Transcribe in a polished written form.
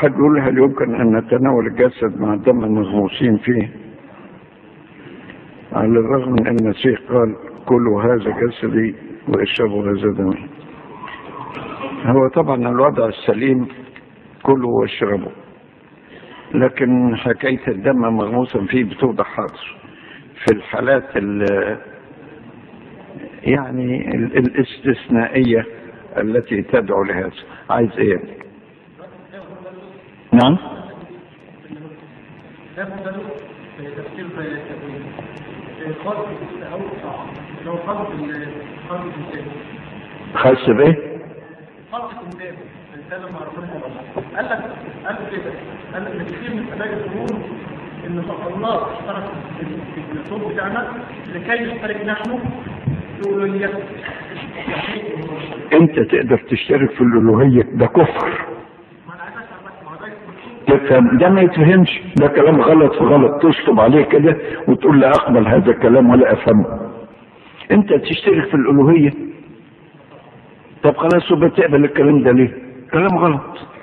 واحد يقول هل يمكن أن نتناول الجسد مع الدم المغموسين فيه؟ على الرغم من أن المسيح قال كلوا هذا جسدي واشربوا هذا دمي. هو طبعا الوضع السليم كلوا واشربوا، لكن حكاية الدم مغموسا فيه بتوضح حاضر في الحالات يعني الاستثنائية التي تدعو لهذا. عايز ايه؟ نعم؟ خاص بايه؟ قال لك كثير من اباء القرون ان الله اشترك في الصوت بتاعنا لكي نشترك نحن في الالوهيه. انت تقدر تشترك في الالوهيه؟ ده كفر. ده ما يتفهمش، ده كلام غلط في غلط، تشطب عليه كده وتقول لا اقبل هذا الكلام ولا افهمه. انت تشترك في الالوهيه، طب خلاص بتقبل الكلام ده ليه؟ كلام غلط.